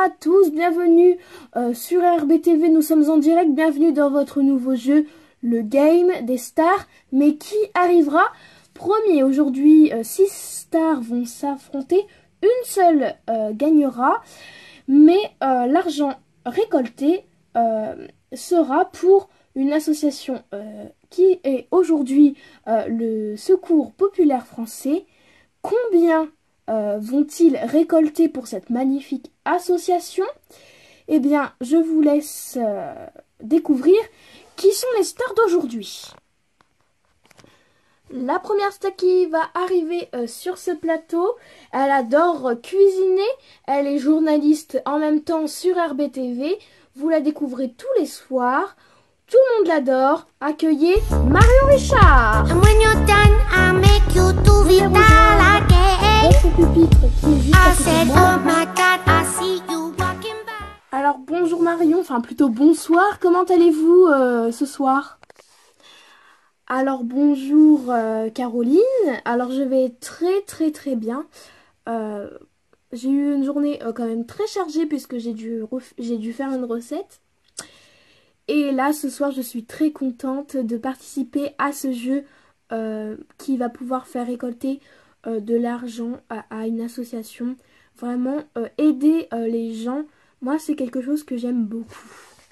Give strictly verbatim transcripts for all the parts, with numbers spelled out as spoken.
à tous, bienvenue euh, sur R B T V, nous sommes en direct, bienvenue dans votre nouveau jeu, le Game des Stars. Mais qui arrivera premier? Aujourd'hui, euh, six stars vont s'affronter, une seule euh, gagnera, mais euh, l'argent récolté euh, sera pour une association euh, qui est aujourd'hui euh, le Secours Populaire Français. Combien euh, vont-ils récolter pour cette magnifique association? Eh bien, je vous laisse euh, découvrir qui sont les stars d'aujourd'hui. La première star qui va arriver euh, sur ce plateau, elle adore euh, cuisiner, elle est journaliste en même temps sur R B T V, vous la découvrez tous les soirs, tout le monde l'adore, accueillez Marion Richard. Votre pupitre qui est juste à côté de moi. Alors bonjour Marion, enfin plutôt bonsoir, comment allez-vous euh, ce soir? Alors bonjour euh, Caroline, alors je vais très très très bien. Euh, j'ai eu une journée euh, quand même très chargée puisque j'ai dû, j'ai dû faire une recette. Et là ce soir je suis très contente de participer à ce jeu euh, qui va pouvoir faire récolter euh, de l'argent à, à une association. Vraiment euh, aider euh, les gens, moi c'est quelque chose que j'aime beaucoup.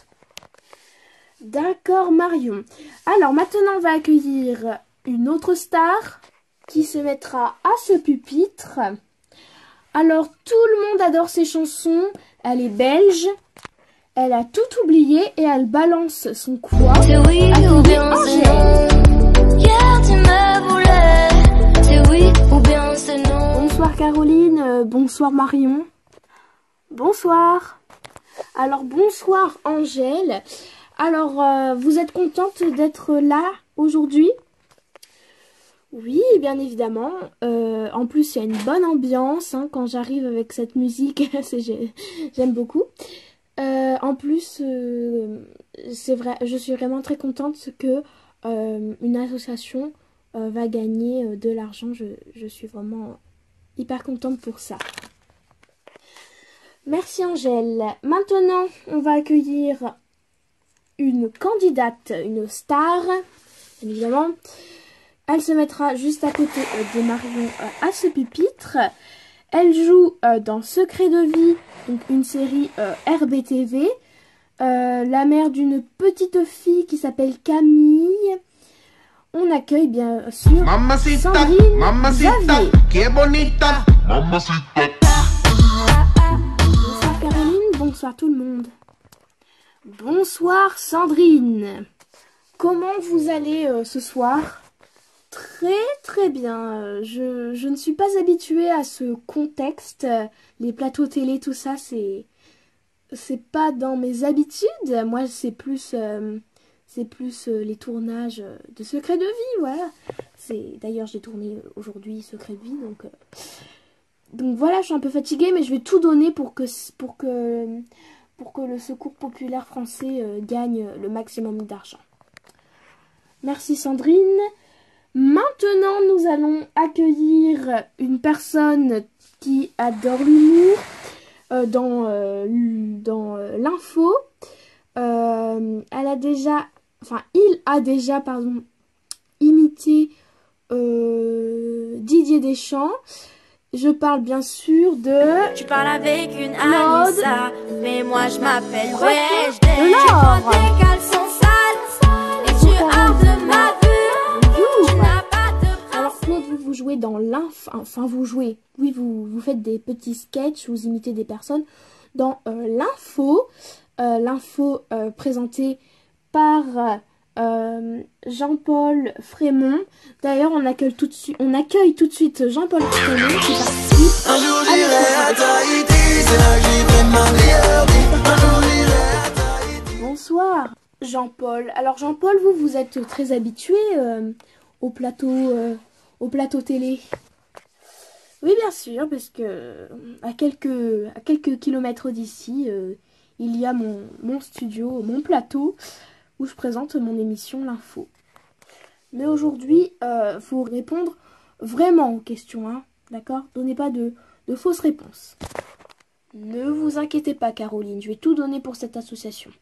D'accord Marion. Alors maintenant on va accueillir une autre star qui se mettra à ce pupitre. Alors tout le monde adore ses chansons, elle est belge, elle a tout oublié et elle balance son quoi. Accueillez Angèle. Bonsoir Caroline, euh, bonsoir Marion. Bonsoir. Alors bonsoir Angèle. Alors, euh, vous êtes contente d'être là aujourd'hui? Oui, bien évidemment. Euh, en plus, il y a une bonne ambiance hein, quand j'arrive avec cette musique. J'aime beaucoup. Euh, en plus, euh, c'est vrai, je suis vraiment très contente que euh, une association euh, va gagner euh, de l'argent. Je, je suis vraiment hyper contente pour ça. Merci Angèle. Maintenant, on va accueillir une candidate, une star, évidemment. Elle se mettra juste à côté euh, de Marion euh, à ce pupitre. Elle joue euh, dans Secret de vie, donc une série euh, R B T V. Euh, la mère d'une petite fille qui s'appelle Camille. On accueille bien sûr Mamacita, Sandrine Mamacita, que bonita. Mamacita. Bonsoir Caroline, bonsoir tout le monde. Bonsoir Sandrine. Comment vous allez euh, ce soir? Très très bien. Euh, je, je ne suis pas habituée à ce contexte. Euh, les plateaux télé, tout ça, c'est c'est pas dans mes habitudes. Moi, c'est plus euh, c'est plus euh, les tournages de Secret de vie, voilà. C'est d'ailleurs j'ai tourné aujourd'hui Secret de vie, donc euh, donc voilà, je suis un peu fatiguée, mais je vais tout donner pour que pour que pour que le Secours Populaire Français euh, gagne le maximum d'argent. Merci Sandrine. Maintenant, nous allons accueillir une personne qui adore l'humour euh, dans, euh, dans euh, l'info. Euh, elle a déjà, enfin, il a déjà, pardon, imité euh, Didier Deschamps. Je parle bien sûr de... Tu parles avec une Anissa, mais moi je m'appelle Wesh. Tu prends tes caleçons sales et tu hors de ma vue. Tu n'as pas de... Alors Claude, vous, vous jouez dans l'info... Enfin, vous jouez. Oui, vous, vous faites des petits sketchs, vous imitez des personnes dans euh, l'info. Euh, l'info euh, présentée par... Euh, Jean-Paul Frémont. D'ailleurs, on accueille tout de suite, on accueille tout de suite Jean-Paul Frémont qui participe à notre... Bonsoir Jean-Paul. Alors Jean-Paul, vous vous êtes très habitué euh, au plateau, euh, au plateau télé. Oui, bien sûr, parce que à quelques, à quelques kilomètres d'ici, euh, il y a mon, mon studio, mon plateau, où je présente mon émission L'Info. Mais aujourd'hui, il euh, faut répondre vraiment aux questions, hein, d'accord? Donnez pas de, de fausses réponses. Ne vous inquiétez pas, Caroline, je vais tout donner pour cette association.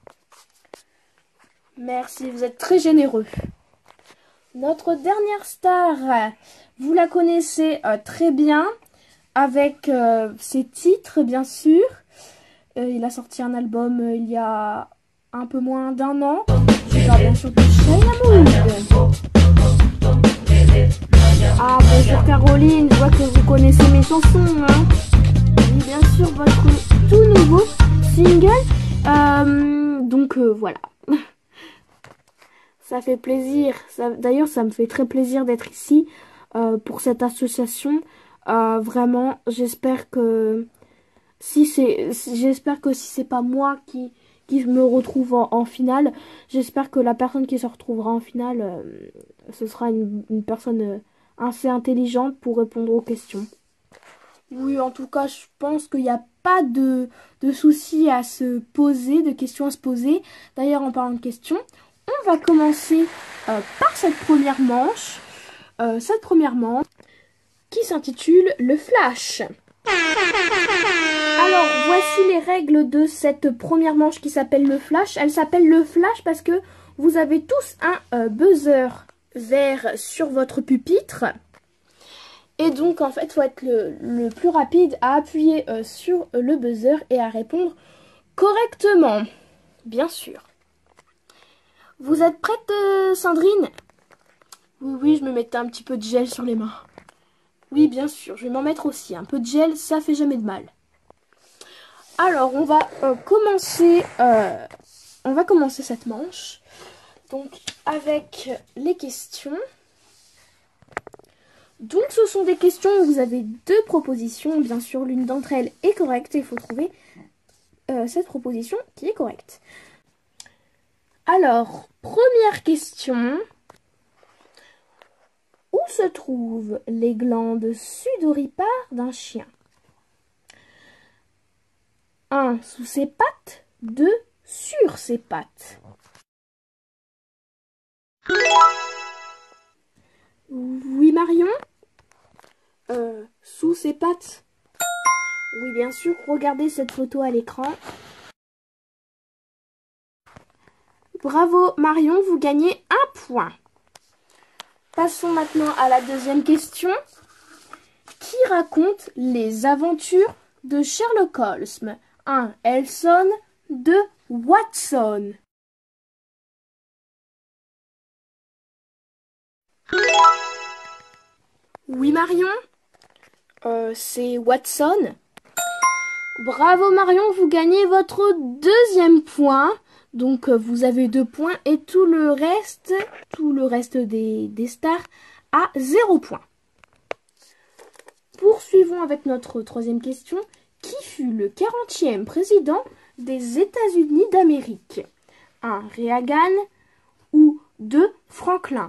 Merci, vous êtes très généreux. Notre dernière star, vous la connaissez euh, très bien, avec euh, ses titres, bien sûr. Euh, il a sorti un album euh, il y a un peu moins d'un an. Je parle bien sûr de China Mood. Ah, bonjour Caroline, je vois que vous connaissez mes chansons, hein. Oui, bien sûr, votre tout nouveau single. Euh, donc euh, voilà. Ça fait plaisir. Ça, d'ailleurs, ça me fait très plaisir d'être ici euh, pour cette association. Euh, vraiment, j'espère que si c'est, j'espère que si c'est pas moi qui qui me retrouve en, en finale, j'espère que la personne qui se retrouvera en finale, euh, ce sera une, une personne euh, assez intelligente pour répondre aux questions. Oui, en tout cas, je pense qu'il n'y a pas de, de soucis à se poser, de questions à se poser. D'ailleurs, en parlant de questions, on va commencer euh, par cette première manche. Euh, cette première manche qui s'intitule le flash. Alors, voici les règles de cette première manche qui s'appelle le flash. Elle s'appelle le flash parce que vous avez tous un euh, buzzer vert sur votre pupitre. Et donc, en fait, il faut être le, le plus rapide à appuyer euh, sur le buzzer et à répondre correctement. Bien sûr. Vous êtes prête, euh, Sandrine? Oui, oui, je me mettais un petit peu de gel sur les mains. Oui, bien sûr, je vais m'en mettre aussi. Un peu de gel, ça fait jamais de mal. Alors, on va euh, commencer, euh, on va commencer cette manche. Donc, avec les questions. Donc, ce sont des questions où vous avez deux propositions. Bien sûr, l'une d'entre elles est correcte et il faut trouver euh, cette proposition qui est correcte. Alors, première question. Où se trouvent les glandes sudoripares d'un chien? un. Sous ses pattes. deux. Sur ses pattes. Oui, Marion? Euh, sous ses pattes. Oui, bien sûr. Regardez cette photo à l'écran. Bravo, Marion, vous gagnez un point. Passons maintenant à la deuxième question. Qui raconte les aventures de Sherlock Holmes? un. Elson. deux. Watson. Oui, Marion? Euh, c'est Watson. Bravo, Marion, vous gagnez votre deuxième point. Donc, vous avez deux points et tout le reste, tout le reste des, des stars a zéro point. Poursuivons avec notre troisième question. Qui fut le quarantième président des États-Unis d'Amérique? un. Reagan ou deux. Franklin.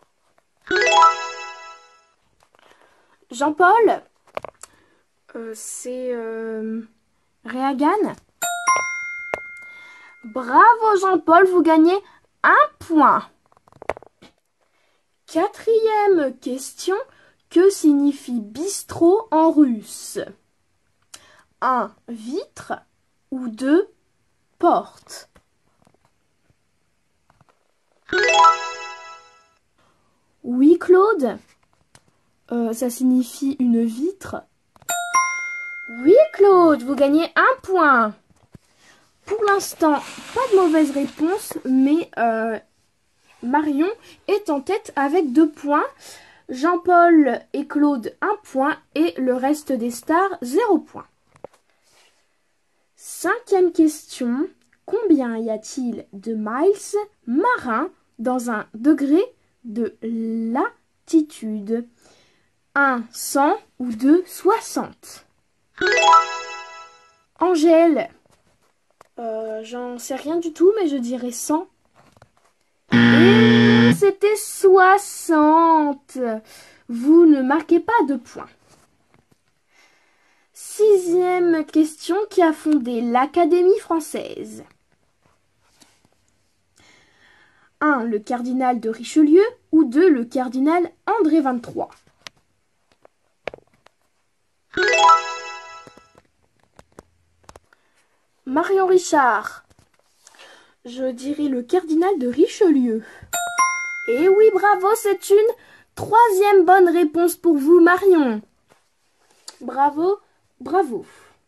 Jean-Paul? euh, C'est euh, Reagan. Bravo Jean-Paul, vous gagnez un point. Quatrième question. Que signifie bistrot en russe? un. Vitre ou deux. Porte. Oui, Claude? euh, Ça signifie une vitre. Oui, Claude, vous gagnez un point. Pour l'instant, pas de mauvaise réponse, mais euh, Marion est en tête avec deux points. Jean-Paul et Claude, un point. Et le reste des stars, zéro point. Cinquième question. Combien y a-t-il de miles marins dans un degré de latitude? un. cent ou deux. soixante. Angèle? Euh, j'en sais rien du tout, mais je dirais cent. Et c'était soixante. Vous ne marquez pas de points. Sixième question. Qui a fondé l'Académie française? un. Le cardinal de Richelieu ou deux. Le cardinal André vingt-trois. Marion Richard. Je dirais le cardinal de Richelieu. Et oui, bravo, c'est une troisième bonne réponse pour vous, Marion. Bravo, bravo.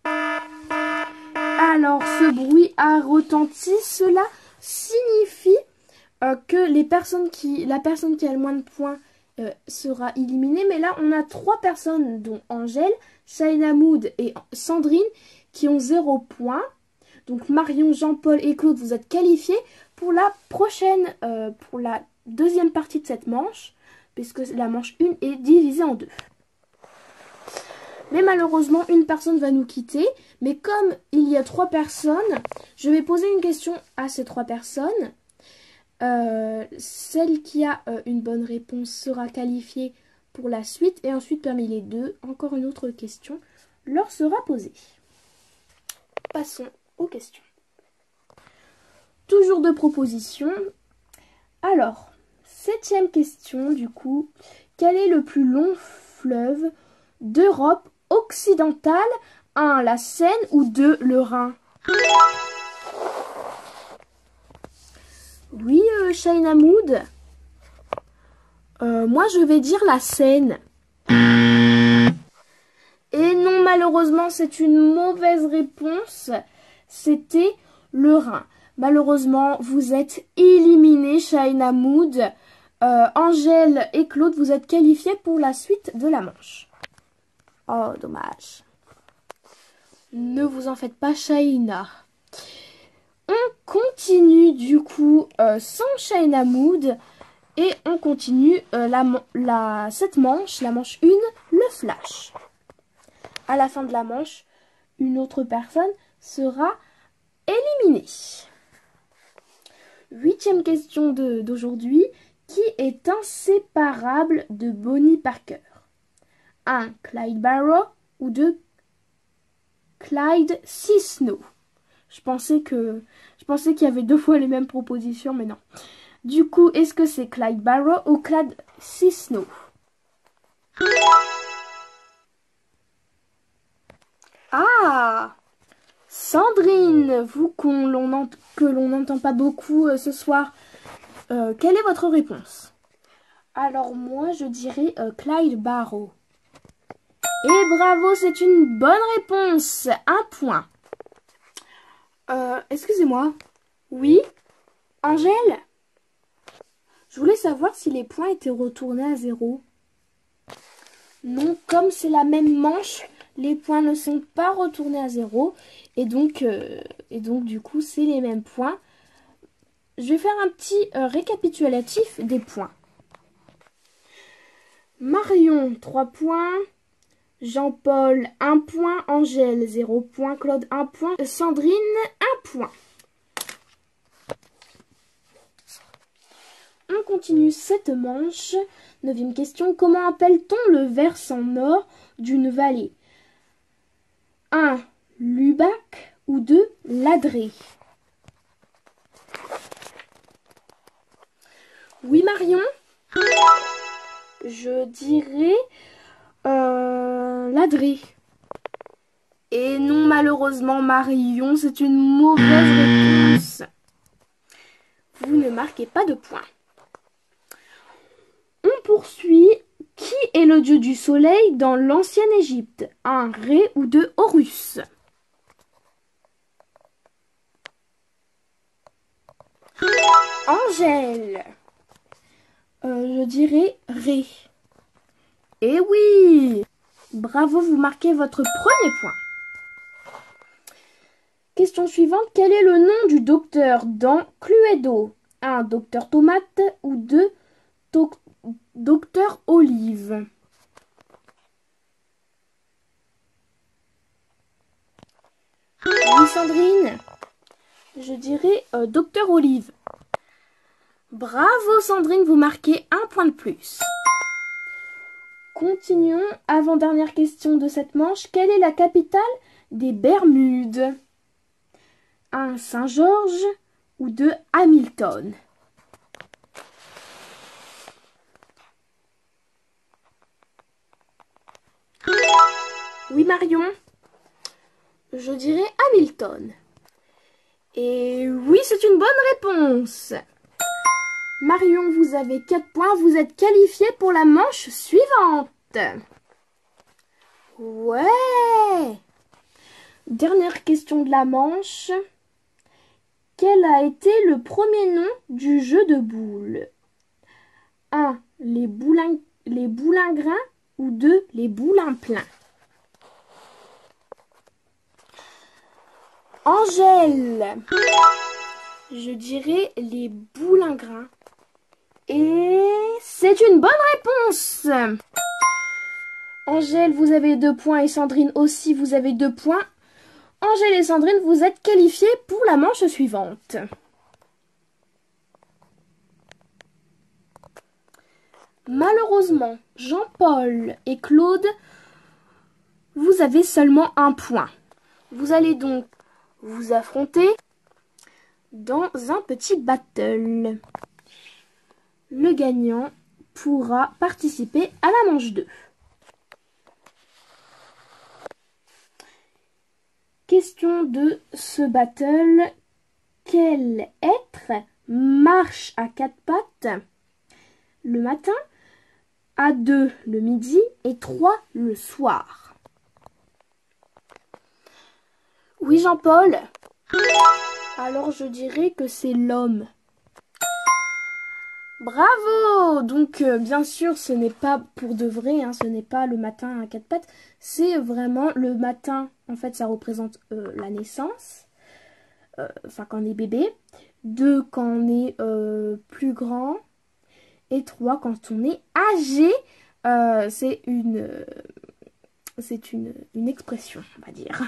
Alors, ce bruit a retenti. Cela signifie euh, que les personnes qui, la personne qui a le moins de points euh, sera éliminée. Mais là, on a trois personnes, dont Angèle, Shaina Mood et Sandrine, qui ont zéro point. Donc, Marion, Jean-Paul et Claude, vous êtes qualifiés pour la prochaine, euh, pour la deuxième partie de cette manche, puisque la manche un est divisée en deux. Mais malheureusement, une personne va nous quitter. Mais comme il y a trois personnes, je vais poser une question à ces trois personnes. Euh, celle qui a euh, une bonne réponse sera qualifiée pour la suite. Et ensuite, parmi les deux, encore une autre question leur sera posée. Passons aux questions. Toujours deux propositions. Alors, septième question du coup. Quel est le plus long fleuve d'Europe occidentale? un. La Seine ou deux. Le Rhin? Oui, euh, Shaina Mood. Euh, moi, je vais dire la Seine. Et non, malheureusement, c'est une mauvaise réponse. C'était le Rhin. Malheureusement, vous êtes éliminés, Shaina Mood. Euh, Angèle et Claude, vous êtes qualifiés pour la suite de la manche. Oh, dommage. Ne vous en faites pas, Shaina. On continue du coup euh, sans Shaina Mood. Et on continue euh, la, la, cette manche, la manche un, le flash. À la fin de la manche, une autre personne sera éliminée. Huitième question d'aujourd'hui. Qui est inséparable de Bonnie Parker? un. Clyde Barrow ou deux. Clyde Cisneaux. Je pensais que je pensais qu'il y avait deux fois les mêmes propositions, mais non. Du coup, est-ce que c'est Clyde Barrow ou Clyde Cisneaux? Ah, Sandrine, vous qu'on l'on que l'on n'entend pas beaucoup euh, ce soir, euh, quelle est votre réponse? Alors moi, je dirais euh, Clyde Barrow. Et bravo, c'est une bonne réponse. Un point. Euh, excusez-moi. Oui, Angèle? Je voulais savoir si les points étaient retournés à zéro. Non, comme c'est la même manche, les points ne sont pas retournés à zéro. Et donc, euh, et donc du coup, c'est les mêmes points. Je vais faire un petit euh, récapitulatif des points. Marion, trois points. Jean-Paul, un point. Angèle, zéro point. Claude, un point. Sandrine, un point. On continue cette manche. Neuvième question. Comment appelle-t-on le versant nord d'une vallée? un. Lubac ou deux. Ladré? Oui, Marion? Je dirais euh, Ladré. Et non, malheureusement, Marion, c'est une mauvaise réponse. Vous ne marquez pas de points. On poursuit. Qui est le dieu du soleil dans l'ancienne Égypte? un. Ré ou deux. Horus? Angèle. Euh, je dirais Ré. Et oui! Bravo, vous marquez votre premier point. Question suivante. Quel est le nom du docteur dans Cluedo? un. Docteur Tomate ou deux. Docteur Olive? Oui, Sandrine? Je dirais euh, Docteur Olive. Bravo, Sandrine, vous marquez un point de plus. Continuons. Avant-dernière question de cette manche. Quelle est la capitale des Bermudes? un. Saint-Georges ou deux. Hamilton? Oui, Marion? Je dirais Hamilton. Et oui, c'est une bonne réponse. Marion, vous avez quatre points. Vous êtes qualifié pour la manche suivante. Ouais. Dernière question de la manche. Quel a été le premier nom du jeu de boules? un. Les boulins, les boulingrins ou deux. Les boulins pleins. Angèle, je dirais les boulingrins. Et c'est une bonne réponse. Angèle, vous avez deux points et Sandrine aussi, vous avez deux points. Angèle et Sandrine, vous êtes qualifiées pour la manche suivante. Malheureusement, Jean-Paul et Claude, vous avez seulement un point. Vous allez donc vous affronter dans un petit battle. Le gagnant pourra participer à la manche deux. Question de ce battle. Quel être marche à quatre pattes le matin, à deux le midi et trois le soir? Oui, Jean-Paul. Alors je dirais que c'est l'homme. Bravo! Donc euh, bien sûr, ce n'est pas pour de vrai, hein, ce n'est pas le matin à quatre pattes. C'est vraiment le matin, en fait ça représente euh, la naissance, euh, enfin quand on est bébé. Deux quand on est euh, plus grand. Et trois quand on est âgé. Euh, c'est une, euh, c'est une, une expression, on va dire.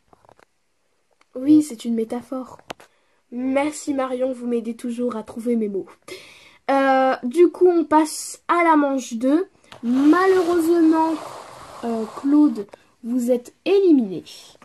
Oui, c'est une métaphore. Merci Marion, vous m'aidez toujours à trouver mes mots. Euh, du coup, on passe à la manche deux. Malheureusement, euh, Claude, vous êtes éliminé.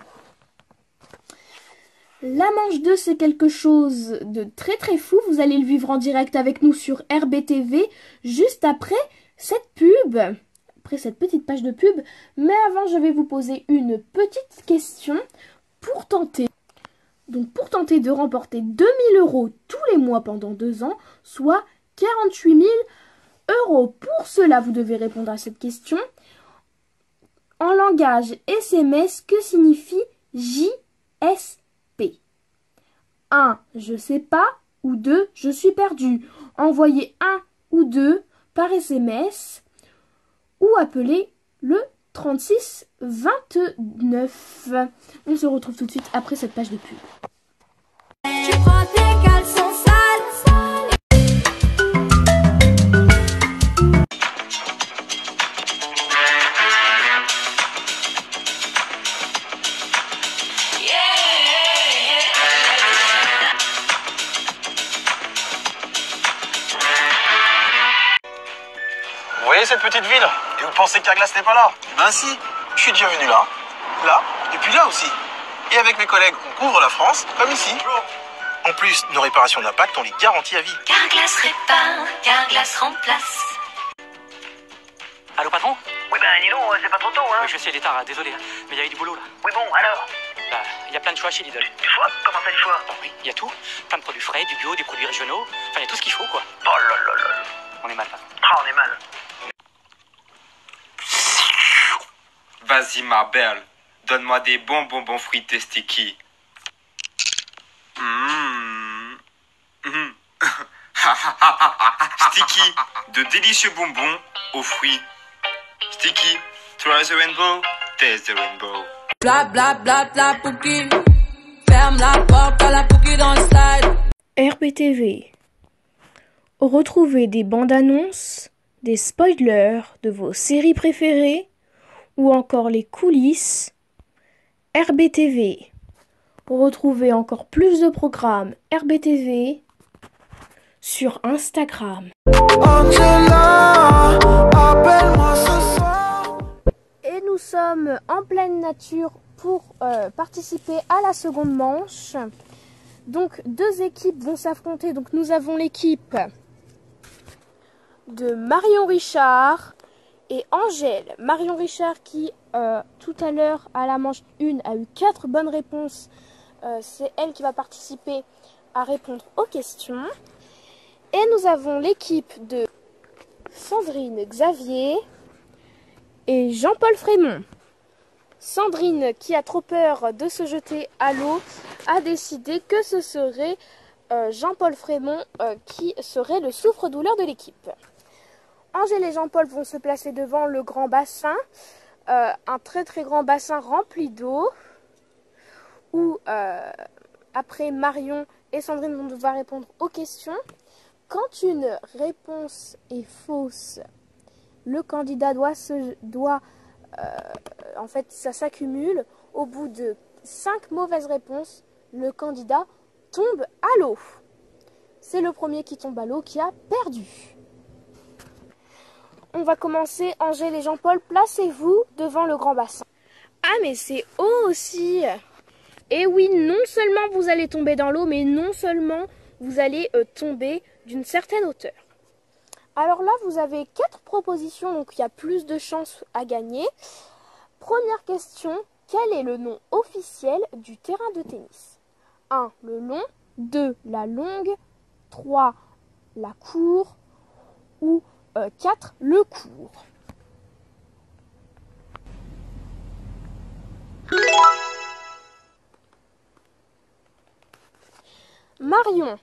La manche deux, c'est quelque chose de très très fou. Vous allez le vivre en direct avec nous sur R B T V juste après cette pub. Après cette petite page de pub. Mais avant, je vais vous poser une petite question pour tenter. Donc pour tenter de remporter deux mille euros tous les mois pendant deux ans, soit quarante-huit mille euros. Pour cela, vous devez répondre à cette question. En langage S M S, que signifie J S P? un. Je sais pas. Ou deux. Je suis perdu. Envoyez un ou deux par S M S ou appelez le trente-six vingt-neuf. On se retrouve tout de suite après cette page de pub. Tu prends tes caleçons sales. Vous voyez cette petite ville? Et vous pensez que Carglass n'est pas là? Ben si, je suis déjà venu là, là, et puis là aussi. Et avec mes collègues, on couvre la France, comme ici. En plus, nos réparations d'impact, on les garantit à vie. Carglass répare, Carglass remplace. Allô patron? Oui ben dis donc, c'est pas trop tôt hein. Oui je sais, il est tard, désolé, mais il y avait du boulot là. Oui bon, alors? Bah, il y a plein de choix chez Lidl. Du choix? Comment ça du choix? Bah oui, il y a tout. Plein de produits frais, du bio, des produits régionaux. Enfin, il y a tout ce qu'il faut quoi. Oh là là là là. On est mal là. Ah, on est mal. Vas-y ma belle, donne-moi des bons bonbons fruités sticky. Mmh. Mmh. Sticky, de délicieux bonbons aux fruits. Sticky, try the rainbow, taste the rainbow. Bla bla bla bla Pouki. Ferme la porte à la Pouki dans le slide. R B T V. Retrouvez des bandes annonces, des spoilers de vos séries préférées ou encore les coulisses. R B T V. Retrouvez encore plus de programmes R B T V sur Instagram. Angela, appelle-moi ce soir. Et nous sommes en pleine nature pour euh, participer à la seconde manche. Donc deux équipes vont s'affronter. Donc nous avons l'équipe de Marion Richard et Angèle. Marion Richard qui euh, tout à l'heure à la manche un a eu quatre bonnes réponses euh, c'est elle qui va participer à répondre aux questions. Et nous avons l'équipe de Sandrine Xavier et Jean-Paul Frémont. Sandrine, qui a trop peur de se jeter à l'eau, a décidé que ce serait euh, Jean-Paul Frémont euh, qui serait le souffre-douleur de l'équipe. Angèle et Jean-Paul vont se placer devant le grand bassin, euh, un très très grand bassin rempli d'eau, où euh, après Marion et Sandrine vont devoir répondre aux questions. Quand une réponse est fausse, le candidat doit se doit euh, en fait ça s'accumule. Au bout de cinq mauvaises réponses, le candidat tombe à l'eau. C'est le premier qui tombe à l'eau qui a perdu. On va commencer. Angèle et Jean-Paul, placez-vous devant le grand bassin. Ah mais c'est haut aussi. Et oui, non seulement vous allez tomber dans l'eau, mais non seulement vous allez euh, tomber d'une certaine hauteur. Alors là, vous avez quatre propositions, donc il y a plus de chances à gagner. Première question, quel est le nom officiel du terrain de tennis? un. Le long. deux. La longue. trois. La cour. Ou euh, quatre. Le court. Marion,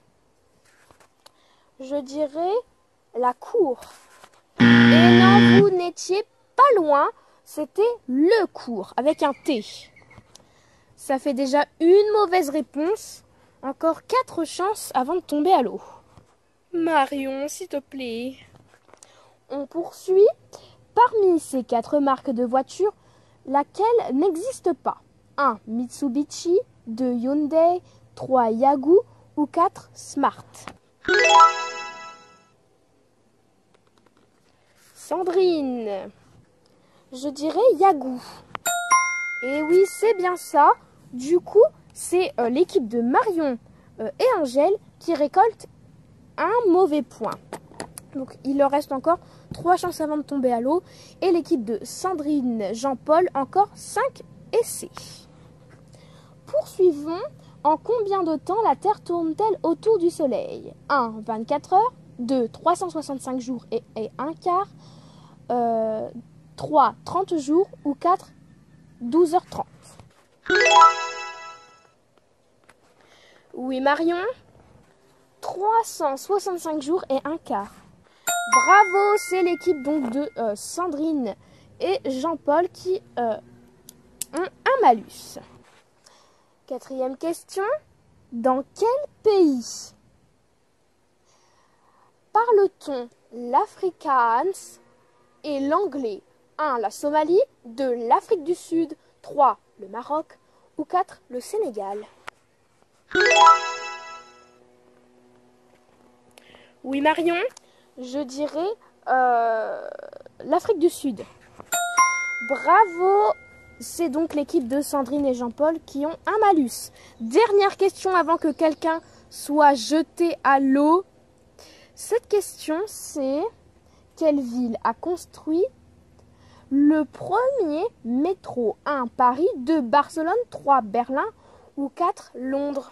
je dirais la cour. Et non, vous n'étiez pas loin, c'était le cours, avec un T. Ça fait déjà une mauvaise réponse, encore quatre chances avant de tomber à l'eau. Marion, s'il te plaît. On poursuit. Parmi ces quatre marques de voitures, laquelle n'existe pas? un. Mitsubishi, deux. Hyundai, trois. Yagoo ou quatre. Smart. Sandrine, je dirais Yagoo. Et oui, c'est bien ça. Du coup, c'est euh, l'équipe de Marion euh, et Angèle qui récolte un mauvais point. Donc, il leur reste encore trois chances avant de tomber à l'eau. Et l'équipe de Sandrine, Jean-Paul, encore cinq essais. Poursuivons. En combien de temps la Terre tourne-t-elle autour du Soleil? un. vingt-quatre heures. deux. trois cent soixante-cinq jours et, et un quart. Euh, trois. trente jours. Ou quatre. douze heures trente. Oui, Marion. trois cent soixante-cinq jours et un quart. Bravo, c'est l'équipe donc de euh, Sandrine et Jean-Paul qui euh, ont un malus. Quatrième question. Dans quel pays parle-t-on l'afrikaans et l'anglais? un. La Somalie. deux. L'Afrique du Sud. trois. Le Maroc. Ou quatre. Le Sénégal. Oui, Marion, je dirais euh, l'Afrique du Sud. Bravo, c'est donc l'équipe de Sandrine et Jean-Paul qui ont un malus. Dernière question avant que quelqu'un soit jeté à l'eau. Cette question, c'est quelle ville a construit le premier métro? un. Paris. deux. Barcelone. trois. Berlin. Ou quatre. Londres.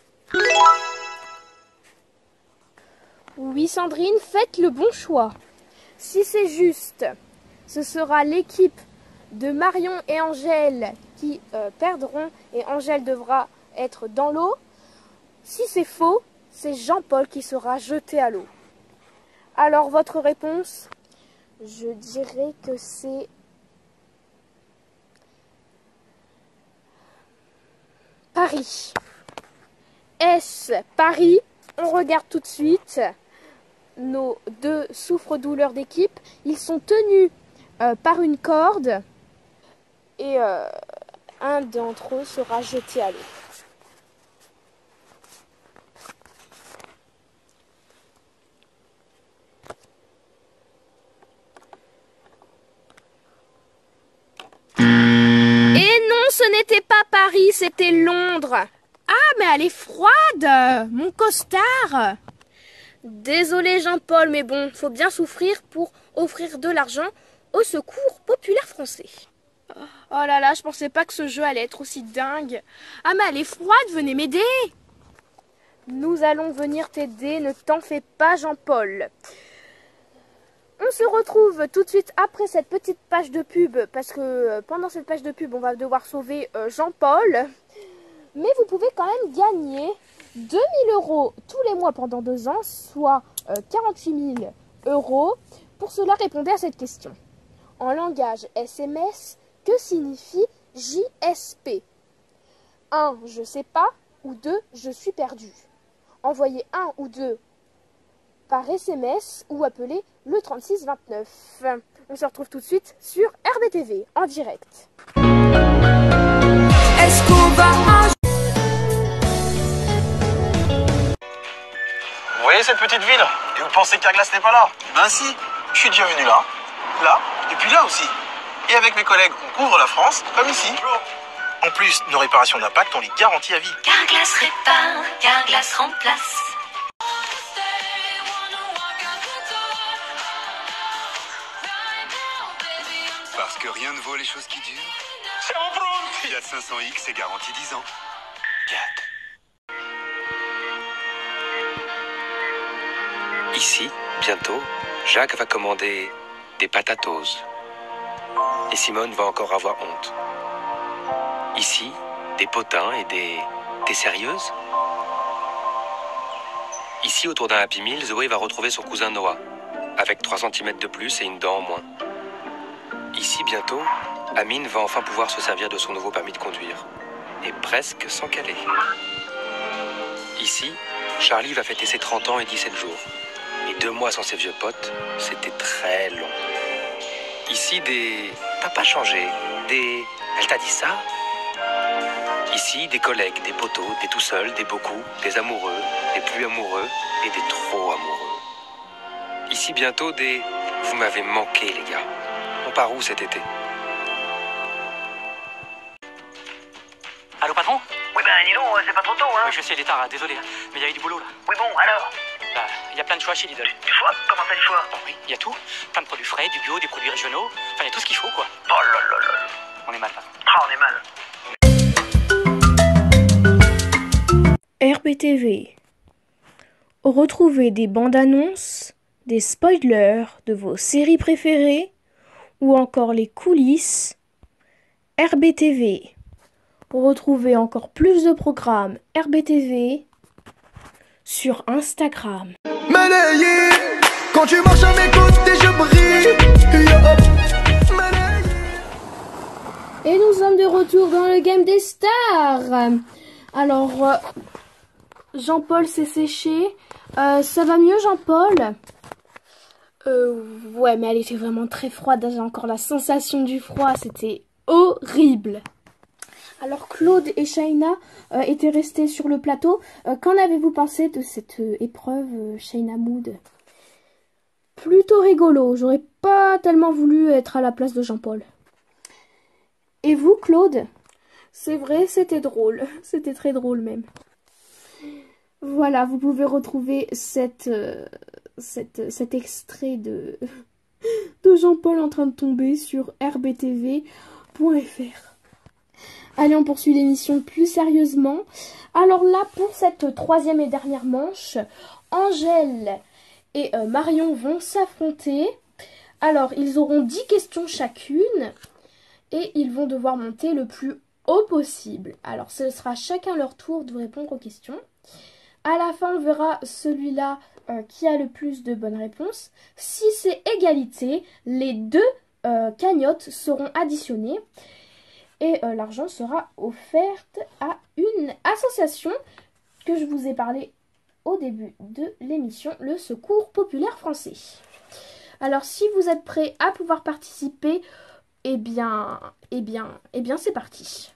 Oui, Sandrine, faites le bon choix. Si c'est juste, ce sera l'équipe de Marion et Angèle qui euh, perdront et Angèle devra être dans l'eau. Si c'est faux, c'est Jean-Paul qui sera jeté à l'eau. Alors, votre réponse, je dirais que c'est Paris. Est-ce Paris? On regarde tout de suite nos deux souffre-douleurs d'équipe. Ils sont tenus euh, par une corde et euh, un d'entre eux sera jeté à l'eau. Et non, ce n'était pas Paris, c'était Londres. Ah, mais elle est froide, mon costard. Désolé Jean-Paul, mais bon, faut bien souffrir pour offrir de l'argent au Secours populaire français. Oh là là, je pensais pas que ce jeu allait être aussi dingue. Ah mais elle est froide, venez m'aider. Nous allons venir t'aider, ne t'en fais pas Jean-Paul. On se retrouve tout de suite après cette petite page de pub, parce que pendant cette page de pub, on va devoir sauver euh, Jean-Paul. Mais vous pouvez quand même gagner deux mille euros tous les mois pendant deux ans, soit euh, quarante-huit mille euros. Pour cela, répondez à cette question. En langage S M S, que signifie J S P? un. Je sais pas, ou deux. Je suis perdu. Envoyez un ou deux par S M S ou appelez le trente-six vingt-neuf. On se retrouve tout de suite sur R B T V en direct. Est-ce qu'on va manger? Vous voyez cette petite ville? Et vous pensez que Carglass n'est pas là? Ben si, je suis déjà venu là, là, et puis là aussi. Et avec mes collègues, on couvre la France, comme ici. En plus, nos réparations d'impact, on les garantit à vie. Carglass répare, Carglass remplace. Parce que rien ne vaut les choses qui durent. Fiat cinq cents X est garanti dix ans. Ici, bientôt, Jacques va commander des patatos. Et Simone va encore avoir honte. Ici, des potins et des... T'es sérieuse? Ici, autour d'un Happy Meal, Zoé va retrouver son cousin Noah, avec trois centimètres de plus et une dent en moins. Ici, bientôt, Amine va enfin pouvoir se servir de son nouveau permis de conduire. Et presque sans caler. Ici, Charlie va fêter ses trente ans et dix-sept jours. Et deux mois sans ses vieux potes, c'était très long. Ici, des... T'as pas changé. Des... Elle t'a dit ça? Ici, des collègues, des potos, des tout seuls, des beaucoup, des amoureux, des plus amoureux et des trop amoureux. Ici, bientôt, des... Vous m'avez manqué, les gars. On part où cet été? Allô, patron? Oui, ben, dis donc, c'est pas trop tôt, hein? Oui, je sais, il est tard, hein, désolé, hein, mais il y a eu du boulot, là. Oui, bon, alors? Bah, il y a plein de choix chez Lidl. Du choix? Comment ça, du choix? Bah oui, il y a tout. Plein de produits frais, du bio, des produits régionaux. Enfin, il y a tout ce qu'il faut, quoi. Oh là là là là. On est mal, là. Ah, on est mal. R B T V. Retrouvez des bandes annonces, des spoilers de vos séries préférées ou encore les coulisses. R B T V. Retrouvez encore plus de programmes R B T V sur Instagram. Malayé, quand tu marches à mes côtés, je brille. Yo, malayé. Et nous sommes de retour dans le game des stars. Alors, euh, Jean-Paul s'est séché. Euh, ça va mieux, Jean-Paul? euh, Ouais, mais elle était vraiment très froide. J'ai encore la sensation du froid. C'était horrible. Alors, Claude et Shaina euh, étaient restés sur le plateau. Euh, qu'en avez-vous pensé de cette euh, épreuve, euh, Shaina Mood? Plutôt rigolo. J'aurais pas tellement voulu être à la place de Jean-Paul. Et vous, Claude? C'est vrai, c'était drôle. C'était très drôle même. Voilà, vous pouvez retrouver cette, euh, cette, cet extrait de, de Jean-Paul en train de tomber sur r b t v point f r. Allez, on poursuit l'émission plus sérieusement. Alors là, pour cette troisième et dernière manche, Angèle et euh, Marion vont s'affronter. Alors, ils auront dix questions chacune et ils vont devoir monter le plus haut possible. Alors, ce sera chacun leur tour de répondre aux questions. À la fin, on verra celui-là euh, qui a le plus de bonnes réponses. Si c'est égalité, les deux euh, cagnottes seront additionnées. Et euh, l'argent sera offert à une association que je vous ai parlé au début de l'émission, le Secours Populaire Français. Alors, si vous êtes prêts à pouvoir participer, eh bien, eh bien, eh bien, c'est parti.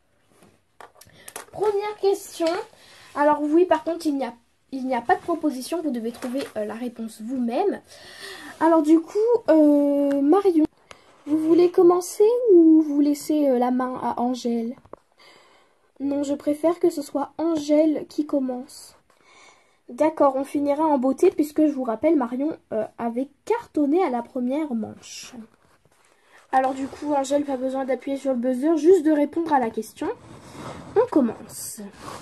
Première question. Alors oui, par contre, il n'y a, il n'y a pas de proposition. Vous devez trouver euh, la réponse vous-même. Alors du coup, euh, Marion, vous voulez commencer ou vous laissez euh, la main à Angèle? Non, je préfère que ce soit Angèle qui commence. D'accord, on finira en beauté puisque je vous rappelle, Marion euh, avait cartonné à la première manche. Alors du coup, Angèle, pas besoin d'appuyer sur le buzzer, juste de répondre à la question. On commence.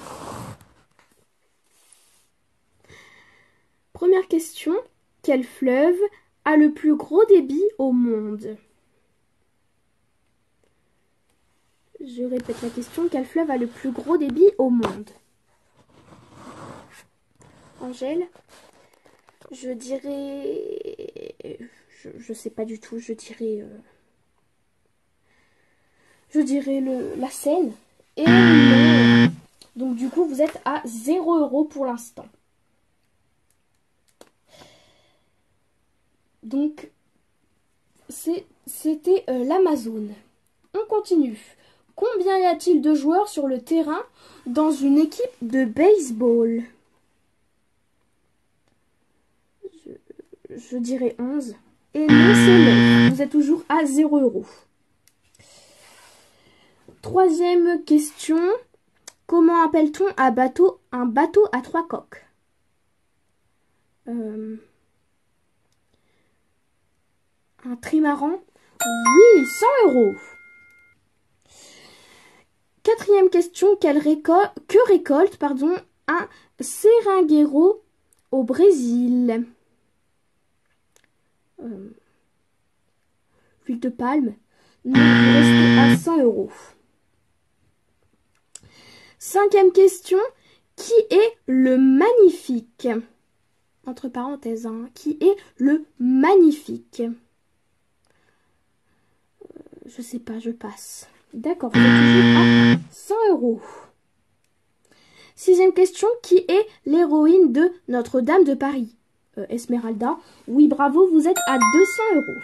Première question. Quel fleuve a le plus gros débit au monde? Je répète la question. Quel fleuve a le plus gros débit au monde? Angèle? Je dirais... Je, je sais pas du tout. Je dirais... Euh... Je dirais le, la Seine. Et non. Donc du coup, vous êtes à zéro euro pour l'instant. Donc, c'était euh, l'Amazone. On continue. Combien y a-t-il de joueurs sur le terrain dans une équipe de baseball? je, je dirais onze. Et non, c'est neuf. Vous êtes toujours à zéro euro. Troisième question. Comment appelle-t-on un bateau, un bateau à trois coques? euh, Un trimaran? Oui, cent euros. Quatrième question. Quelle récolte, que récolte pardon, un seringueiro au Brésil? euh, Huile de palme? Non, vous restez à cent euros. Cinquième question. Qui est le magnifique? Entre parenthèses, hein, qui est le magnifique? euh, Je sais pas, je passe. D'accord, vous êtes toujours à cent euros. Sixième question. Qui est l'héroïne de Notre-Dame de Paris? euh, Esmeralda. Oui, bravo, vous êtes à deux cents euros.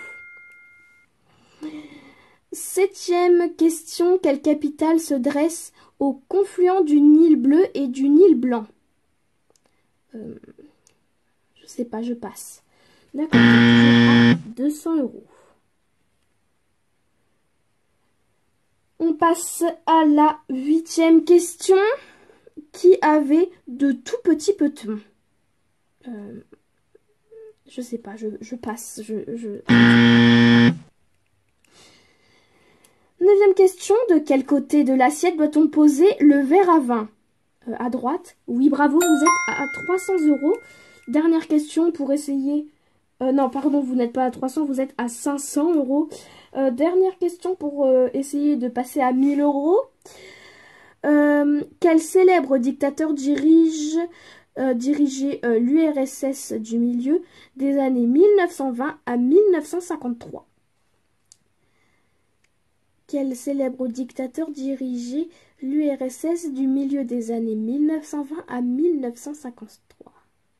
Septième question. Quelle capitale se dresse au confluent du Nil bleu et du Nil blanc? euh, Je sais pas, je passe. D'accord, vous êtes toujours à deux cents euros. On passe à la huitième question. Qui avait de tout petits petons? euh, Je sais pas, je, je passe. Je, je... Neuvième question. De quel côté de l'assiette doit-on poser le verre à vin? euh, À droite. Oui, bravo, vous êtes à trois cents euros. Dernière question pour essayer... Euh, non, pardon, vous n'êtes pas à trois cents, vous êtes à cinq cents euros. Euh, dernière question pour euh, essayer de passer à mille euros. Euh, quel célèbre dictateur dirige, euh, dirigeait euh, l'U R S S du milieu des années mille neuf cent vingt à mille neuf cent cinquante-trois? Quel célèbre dictateur dirigeait l'U R S S du milieu des années mille neuf cent vingt à mille neuf cent cinquante-trois?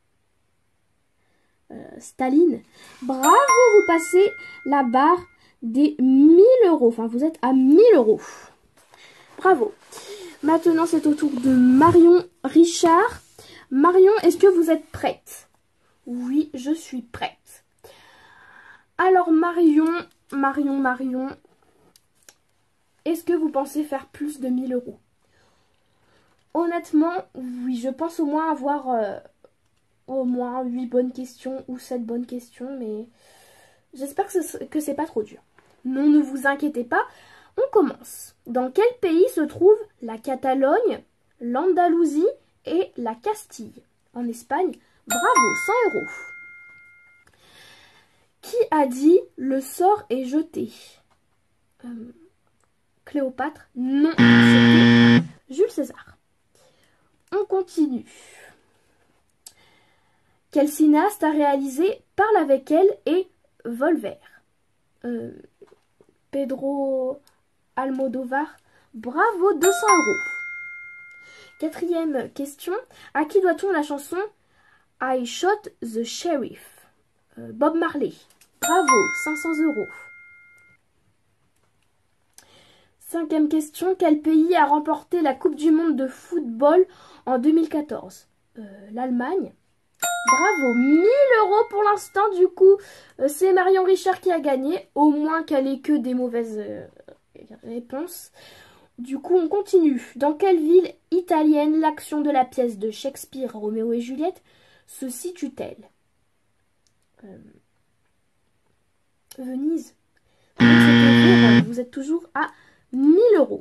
euh, Staline. Bravo, vous passez la barre des mille euros. Enfin, vous êtes à mille euros. Bravo. Maintenant, c'est au tour de Marion Richard. Marion, est-ce que vous êtes prête? Oui, je suis prête. Alors, Marion, Marion, Marion, est-ce que vous pensez faire plus de mille euros? Honnêtement, oui, je pense au moins avoir euh, au moins huit bonnes questions ou sept bonnes questions, mais j'espère que c'est pas trop dur. Non, ne vous inquiétez pas, on commence. Dans quel pays se trouve la Catalogne, l'Andalousie et la Castille? En Espagne. Bravo, cent euros. Qui a dit le sort est jeté? euh, Cléopâtre? Non, c'était Jules César. On continue. Quel cinéaste a réalisé Parle avec elle et Volver? euh, Pedro Almodovar. Bravo, deux cents euros. Quatrième question. À qui doit-on la chanson I Shot the Sheriff? euh, Bob Marley. Bravo, cinq cents euros. Cinquième question. Quel pays a remporté la Coupe du Monde de football en deux mille quatorze? euh, L'Allemagne. Bravo, mille euros pour l'instant. Du coup, euh, c'est Marion Richard qui a gagné. Au moins qu'elle ait que des mauvaises euh, réponses. Du coup, on continue. Dans quelle ville italienne l'action de la pièce de Shakespeare, Roméo et Juliette, se situe-t-elle? euh, Venise. Donc, c'était Vous êtes toujours à mille euros.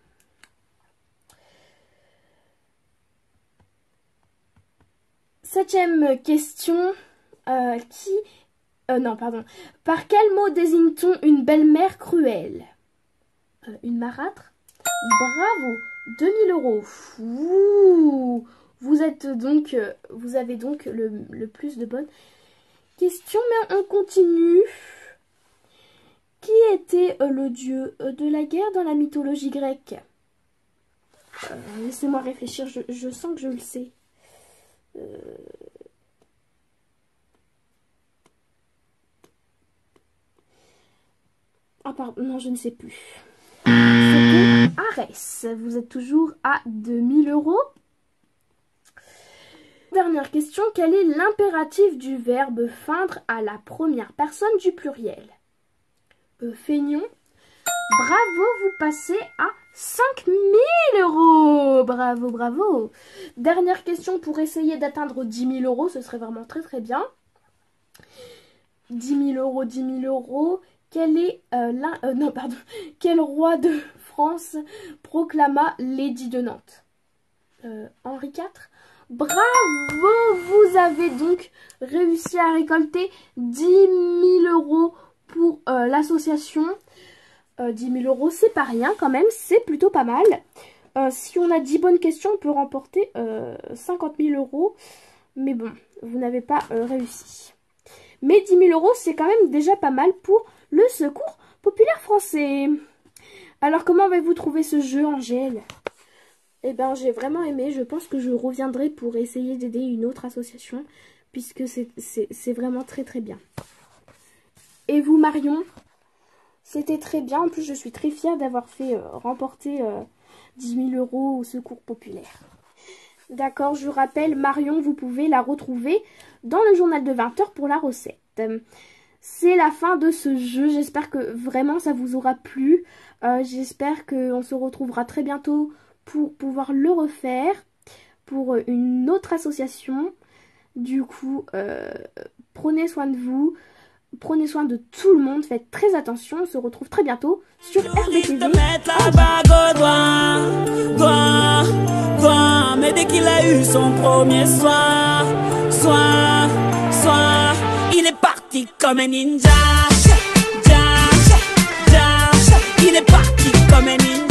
Septième question. Euh, qui... Euh, non, pardon. Par quel mot désigne-t-on une belle-mère cruelle? euh, Une marâtre? Bravo. deux mille euros. Ouh. Vous êtes donc... Euh, vous avez donc le, le plus de bonnes questions. Mais on continue. Qui était euh, le dieu euh, de la guerre dans la mythologie grecque? euh, Laissez-moi réfléchir. Je, je sens que je le sais. Euh... Ah pardon, non je ne sais plus. C'était Arès. Vous êtes toujours à deux mille euros. Dernière question, quel est l'impératif du verbe feindre à la première personne du pluriel? euh, Feignon. Bravo, vous passez à cinq mille euros. Bravo, bravo. Dernière question pour essayer d'atteindre dix mille euros. Ce serait vraiment très très bien. dix mille euros, dix mille euros. Quel est euh, l'un... Euh, non, pardon. Quel roi de France proclama l'édit de Nantes? euh, Henri quatre. Bravo. Vous avez donc réussi à récolter dix mille euros pour euh, l'association. Euh, dix mille euros, c'est pas rien quand même, c'est plutôt pas mal. Euh, si on a dix bonnes questions, on peut remporter euh, cinquante mille euros. Mais bon, vous n'avez pas euh, réussi. Mais dix mille euros, c'est quand même déjà pas mal pour le Secours populaire français. Alors, comment avez-vous trouvé ce jeu, Angèle? Eh bien, j'ai vraiment aimé. Je pense que je reviendrai pour essayer d'aider une autre association, puisque c'est vraiment très très bien. Et vous, Marion? C'était très bien. En plus, je suis très fière d'avoir fait euh, remporter euh, dix mille euros au Secours populaire. D'accord, je rappelle, Marion, vous pouvez la retrouver dans le journal de vingt heures pour la recette. C'est la fin de ce jeu. J'espère que vraiment ça vous aura plu. Euh, J'espère qu'on se retrouvera très bientôt pour pouvoir le refaire pour une autre association. Du coup, euh, prenez soin de vous. Prenez soin de tout le monde, faites très attention, on se retrouve très bientôt sur R B T V. Mais dès qu'il a eu son premier soir, soir, soir, il est parti comme un ninja. Il est parti comme un ninja.